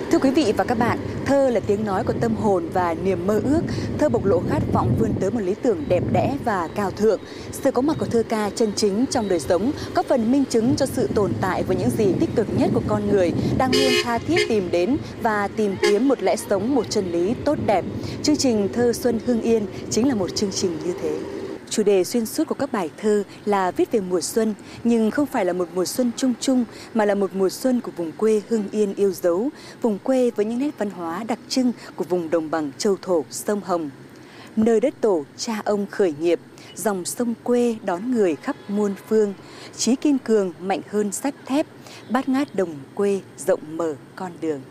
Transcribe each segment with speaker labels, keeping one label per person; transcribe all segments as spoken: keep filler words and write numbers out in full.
Speaker 1: Thưa quý vị và các bạn, thơ là tiếng nói của tâm hồn và niềm mơ ước. Thơ bộc lộ khát vọng vươn tới một lý tưởng đẹp đẽ và cao thượng. Sự có mặt của thơ ca chân chính trong đời sống có phần minh chứng cho sự tồn tại với những gì tích cực nhất của con người đang luôn tha thiết tìm đến và tìm kiếm một lẽ sống, một chân lý tốt đẹp. Chương trình Thơ Xuân Hưng Yên chính là một chương trình như thế. Chủ đề xuyên suốt của các bài thơ là viết về mùa xuân, nhưng không phải là một mùa xuân chung chung, mà là một mùa xuân của vùng quê Hưng Yên yêu dấu, vùng quê với những nét văn hóa đặc trưng của vùng đồng bằng châu thổ sông Hồng. Nơi đất tổ cha ông khởi nghiệp, dòng sông quê đón người khắp muôn phương, chí kiên cường mạnh hơn sắt thép, bát ngát đồng quê rộng mở con đường.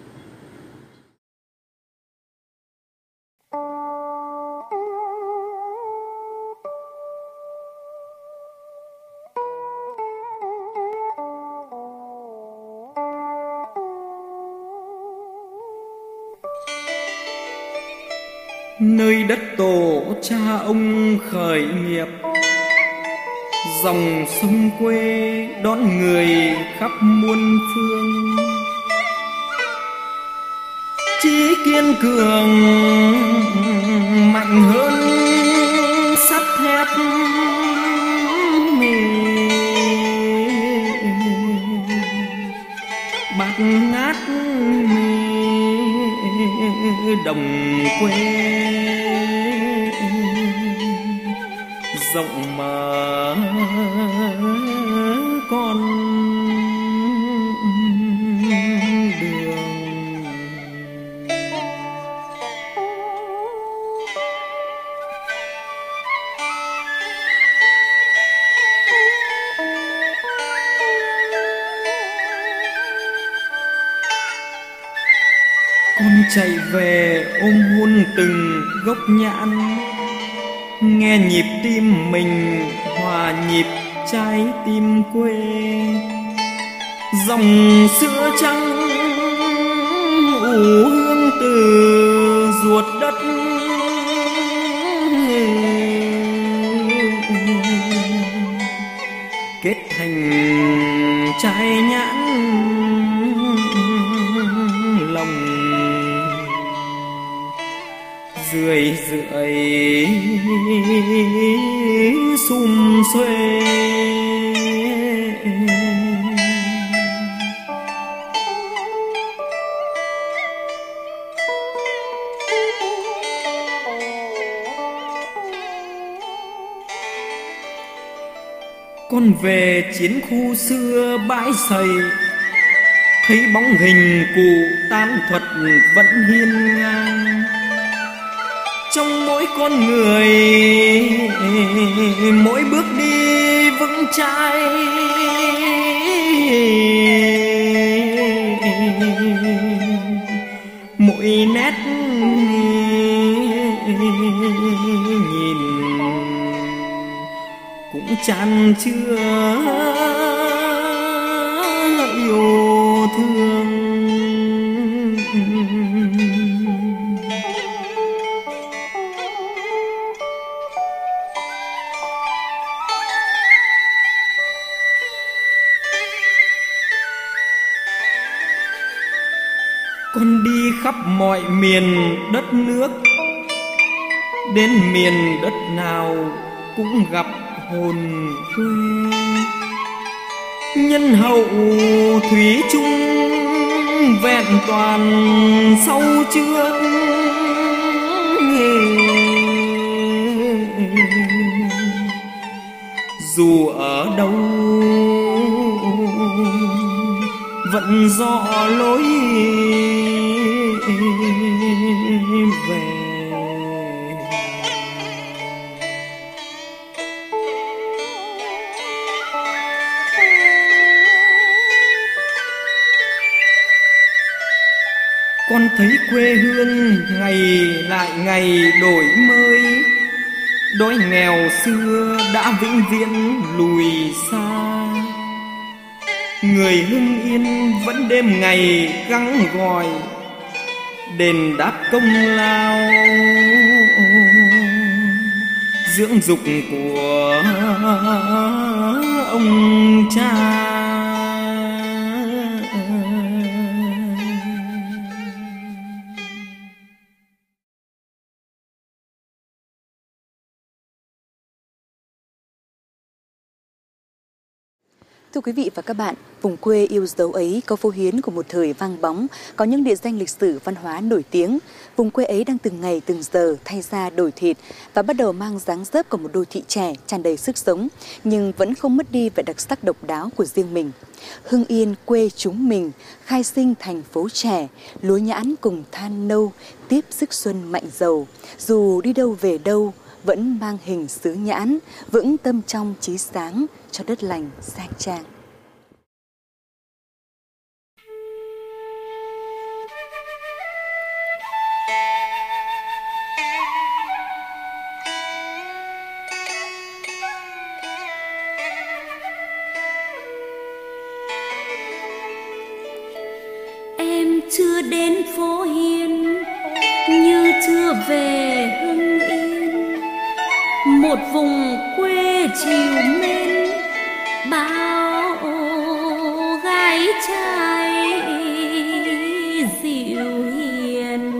Speaker 2: Nơi đất tổ cha ông khởi nghiệp, dòng sông quê đón người khắp muôn phương, chí kiên cường mạnh hơn sắt thép, bát ngát đồng quê rộng mở con đường. Con chạy về ôm hôn từng gốc nhãn, nghe nhịp tim mình hòa nhịp trái tim quê, dòng sữa trắng ủ hương từ ruột đất, kết thành trái nhãn lòng rười rượi sum xuê. Con về chiến khu xưa bãi sầy, thấy bóng hình cụ tan thuật vẫn hiên ngang. Trong mỗi con người, mỗi bước đi vững chãi, mỗi nét nhìn cũng chan chứa yêu thương. Con đi khắp mọi miền đất nước, đến miền đất nào cũng gặp hồn quê. Nhân hậu thủy chung vẹn toàn sau trước, dù ở đâu vẫn rõ lối về. Con thấy quê hương ngày lại ngày đổi mới, đói nghèo xưa đã vĩnh viễn lùi xa. Người Hưng Yên vẫn đêm ngày gắng gòi, đền đáp công lao dưỡng dục của ông cha.
Speaker 1: Thưa quý vị và các bạn, vùng quê yêu dấu ấy có phố Hiến của một thời vang bóng, có những địa danh lịch sử văn hóa nổi tiếng. Vùng quê ấy đang từng ngày từng giờ thay da đổi thịt và bắt đầu mang dáng dấp của một đô thị trẻ tràn đầy sức sống, nhưng vẫn không mất đi vẻ đặc sắc độc đáo của riêng mình. Hưng Yên quê chúng mình, khai sinh thành phố trẻ, lúa nhãn cùng than nâu, tiếp sức xuân mạnh giàu. Dù đi đâu về đâu, vẫn mang hình xứ nhãn, vững tâm trong trí sáng cho đất lành sang trang.
Speaker 3: Em chưa đến phố Hiến như chưa về Hưng Yên, một vùng quê chiều mến bao gái trai dịu hiền.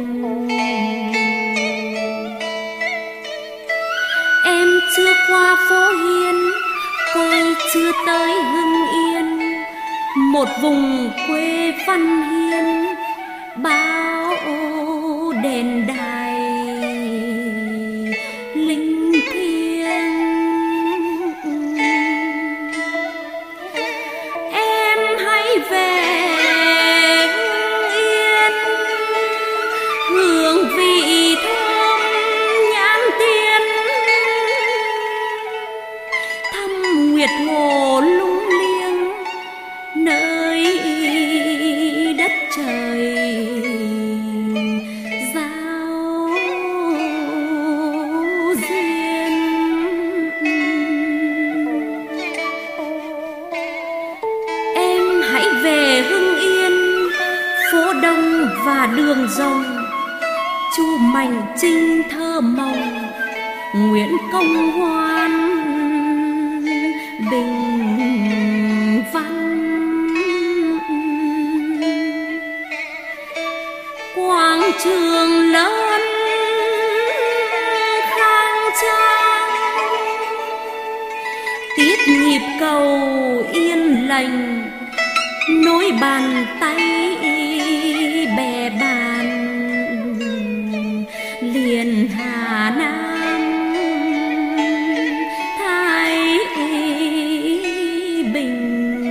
Speaker 3: Em chưa qua phố Hiến, coi chưa tới Hưng Yên, một vùng quê văn hiến bao đền đài linh thiêng. Em hãy về Hưng Yên, hương vị thơm nhãn tiên, thăm Nguyệt Hồ lung liêng nơi đất trời giao duyên. Em hãy về Hưng Yên, phố đông và đường rồng, Chu Mạnh Trinh thơ mộng, Nguyễn Công Hoan Bình Văn. Quảng trường lớn khang trang, tiết nhịp cầu yên lành, nối bàn tay bè bàn liền Hà Nam Thái Bình.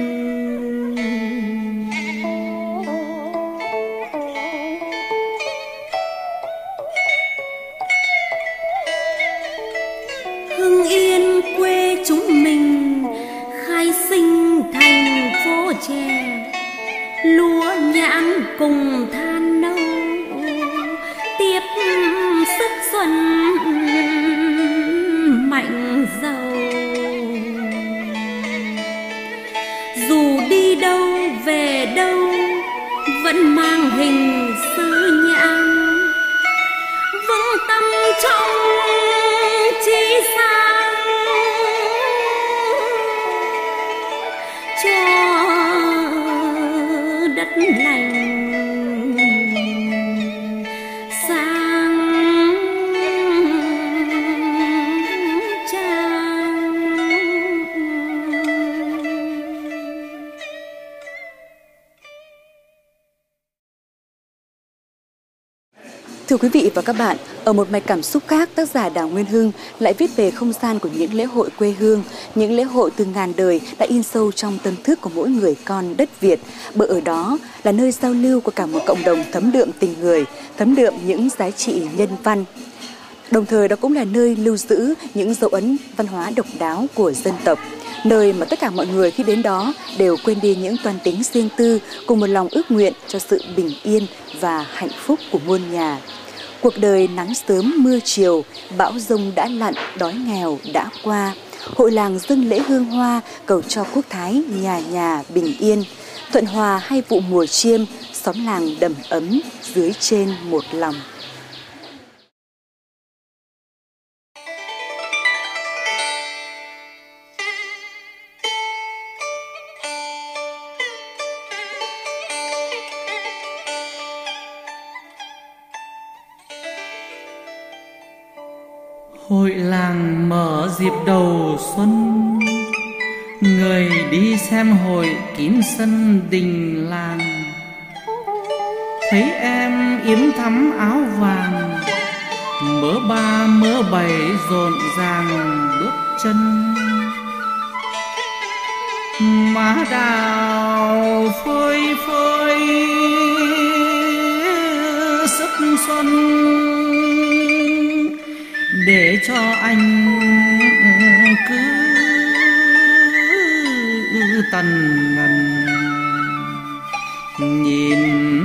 Speaker 3: Hưng Yên quê chúng mình, khai sinh thành phố trẻ, lúa nhãn cùng than nâu, tiếp sức xuân mạnh giàu. Dù đi đâu về đâu, vẫn mang hình xứ nhãn, vững tâm trong trí sáng cho đất lành sang trang.
Speaker 1: Thưa quý vị và các bạn, ở một mạch cảm xúc khác, tác giả Đào Nguyên Hưng lại viết về không gian của những lễ hội quê hương, những lễ hội từ ngàn đời đã in sâu trong tâm thức của mỗi người con đất Việt, bởi ở đó là nơi giao lưu của cả một cộng đồng thấm đượm tình người, thấm đượm những giá trị nhân văn. Đồng thời đó cũng là nơi lưu giữ những dấu ấn văn hóa độc đáo của dân tộc, nơi mà tất cả mọi người khi đến đó đều quên đi những toan tính riêng tư, cùng một lòng ước nguyện cho sự bình yên và hạnh phúc của muôn nhà. Cuộc đời nắng sớm mưa chiều, bão giông đã lặn, đói nghèo đã qua. Hội làng dâng lễ hương hoa, cầu cho quốc thái nhà nhà bình yên. Thuận hòa hai vụ mùa chiêm, xóm làng đầm ấm dưới trên một lòng.
Speaker 2: Hội làng mở dịp đầu xuân, người đi xem hội kín sân đình làng. Thấy em yếm thắm áo vàng, mớ ba mớ bảy rộn ràng bước chân. Má đào phơi phơi sức xuân, để cho anh cứ tần ngần nhìn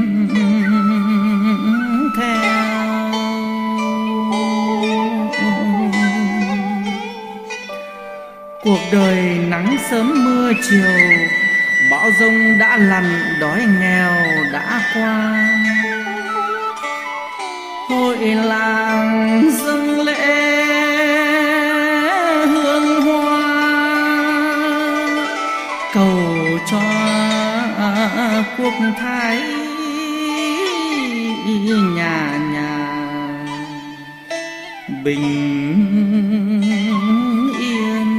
Speaker 2: theo. Cuộc đời nắng sớm mưa chiều, bão giông đã lằn, đói nghèo đã qua. Hội làng dâng lễ hương hoa, cầu cho quốc thái nhà nhà bình yên.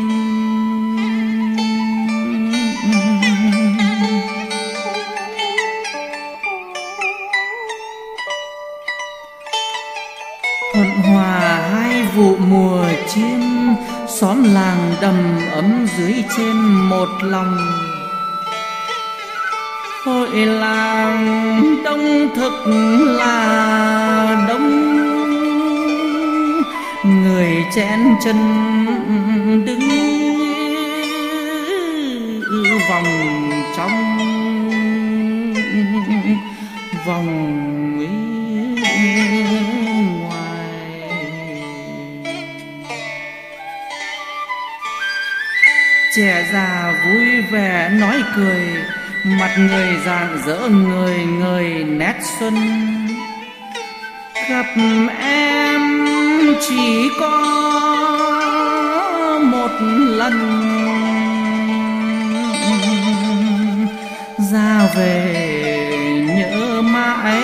Speaker 2: Thuận hòa hai vụ mùa chim, xóm làng đầm ấm dưới trên một lòng. Hội làng đông thực là đông, người chen chân đứng vòng trong vòng ngoài. Trẻ già vui vẻ nói cười, mặt người rạng rỡ người người nét xuân. Gặp em chỉ có một lần, ra về nhớ mãi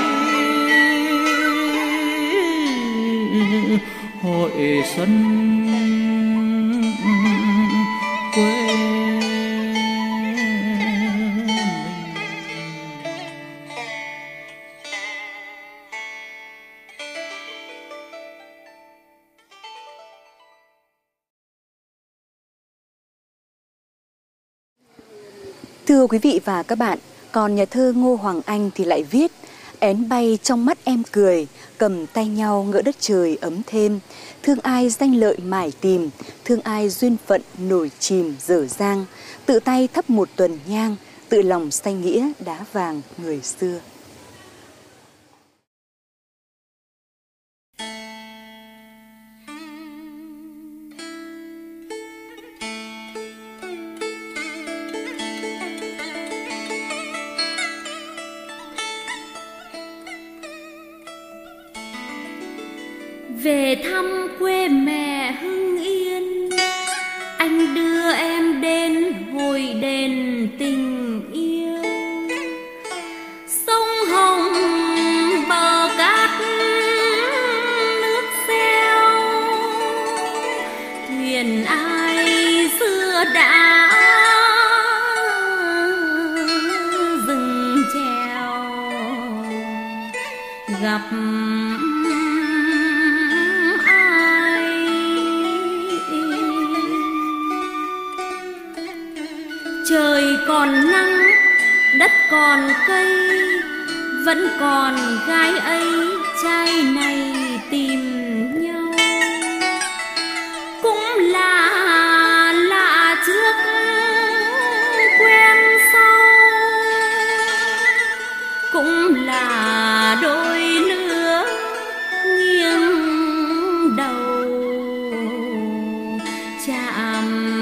Speaker 2: hội xuân quê.
Speaker 1: Thưa quý vị và các bạn, còn nhà thơ Ngô Hoàng Anh thì lại viết: én bay trong mắt em cười, cầm tay nhau ngỡ đất trời ấm thêm. Thương ai danh lợi mải tìm, thương ai duyên phận nổi chìm dở dang. Tự tay thắp một tuần nhang, tự lòng xanh nghĩa đá vàng người xưa.
Speaker 3: Về thăm quê mẹ Hưng Yên, anh đưa em đến hội đền tình yêu. Sông Hồng bờ cát nước xeo, thuyền ai xưa đã dừng chèo. Gặp trời còn nắng, đất còn cây, vẫn còn gái ấy trai này tìm nhau. Cũng là lạ trước quen sau, cũng là đôi lứa nghiêng đầu chạm.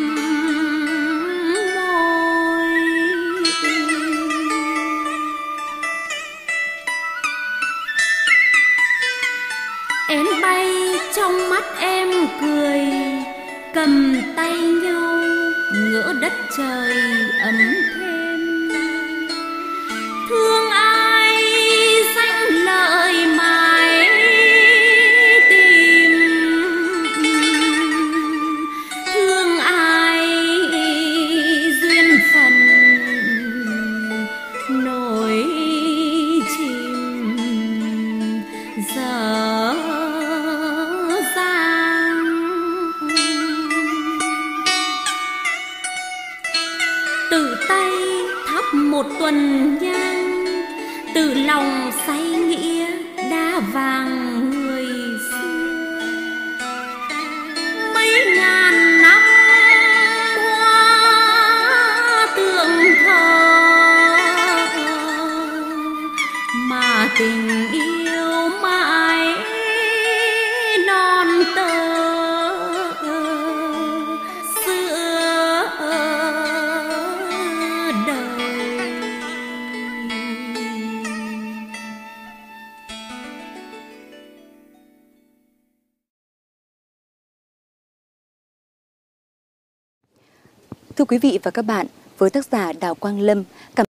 Speaker 3: Én bay trong mắt em cười, cầm tay nhau ngỡ đất trời ấm thêm. Thương ai danh lợi mãi tìm, thương ai tự tay thắp một tuần nhang, tự lòng say nghĩa đá vàng người xưa. Mấy ngàn năm hoa tượng thờ mà tình yêu mãi non tơ xưa đời.
Speaker 1: Thưa quý vị và các bạn, với tác giả Đào Quang Lâm, cảm